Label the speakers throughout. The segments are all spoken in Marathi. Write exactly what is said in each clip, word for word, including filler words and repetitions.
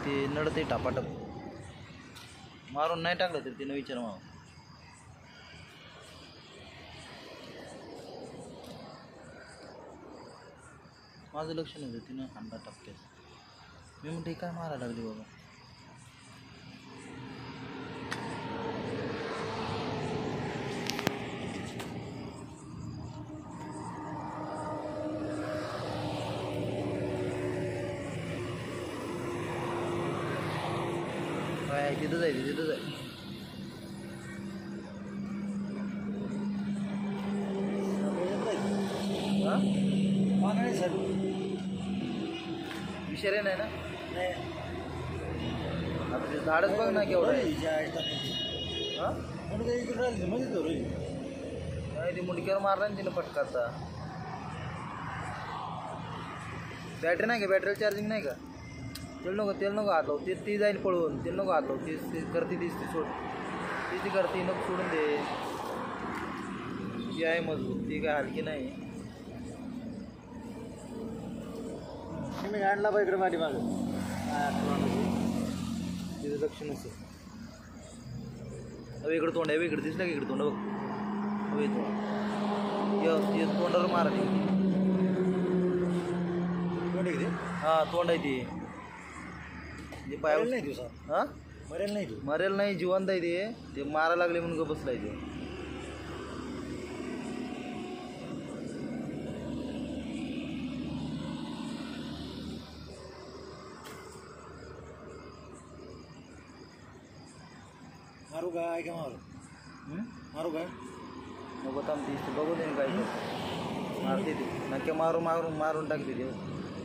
Speaker 1: ते नडते टापाटप मारून नाही टाकलं तरी तिनं विचार मग माझं लक्ष नव्हतं तिनं हांडा टाकतेस मी म्हणते काय मारायला लागली बाबा काय तिथं जायचं तिथं जाय
Speaker 2: नाही सर
Speaker 1: विषय नाही ना आता ते झाडच बघ ना केवढं हां नाही ती मुंडक्यावर मारला ना तिनं पटकाचा बॅटरी नाही का बॅटरीला चार्जिंग नाही का तेल नको तेल नको हात लावू ते ती जाईल पळवून तेल नको हात लावू ती ती करते तीच ती सोड ती ती करते नको सोडून दे ती आहे मजबूत ती काय हलकी नाही
Speaker 2: मी आणला पाहिजे इकडे माझी मागं
Speaker 1: तिथं लक्ष नसेल अवे इकडं तोंड आहे इकडे दिसलं की इकडे तोंड बघ हवे तोंड तोंडावर मारा
Speaker 2: ती
Speaker 1: हां तोंड आहे ती ते पायावर
Speaker 2: नाही दिवसात
Speaker 1: हां
Speaker 2: मरेल नाही तू
Speaker 1: मरेल नाही जिवंत आहे ते ते मारा लागले म्हणून ग बसलाय ते
Speaker 2: मारू काय का मारू मारू काय
Speaker 1: नको थांबते बघू दे काय मारते ते नक्की मारून मारून मारून टाकते ते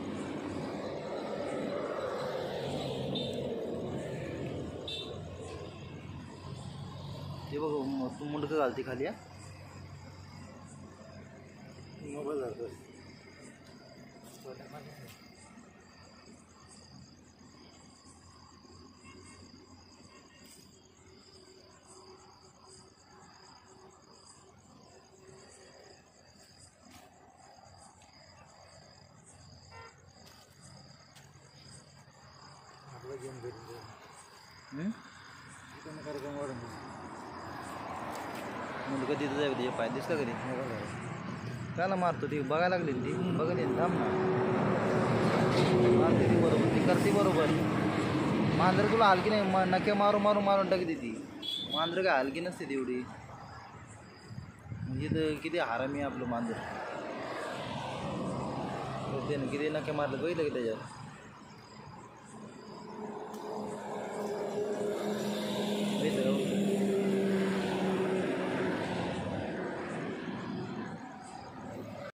Speaker 1: ते बघ तू मुंडकं घालते खाली हा
Speaker 2: मोबाईल जातो आपला गेम भेटून कार्यक्रम वाढून
Speaker 1: मुंडकं तिथं जाऊ दे पाय दिसलं कधी त्याला मारतो ती बघायला लागली ती बघत थांब ना मारते ती बरोबर ती करते बरोबर मांजर तुला हलकी नाही मा नक्की मारून मारून मारून टाकते ती मांजर काय हलकी नसते तेवढी म्हणजे तर किती हरामी आपलं मांजर ते ना किती नक्की मारलं बघितलं की त्याच्यात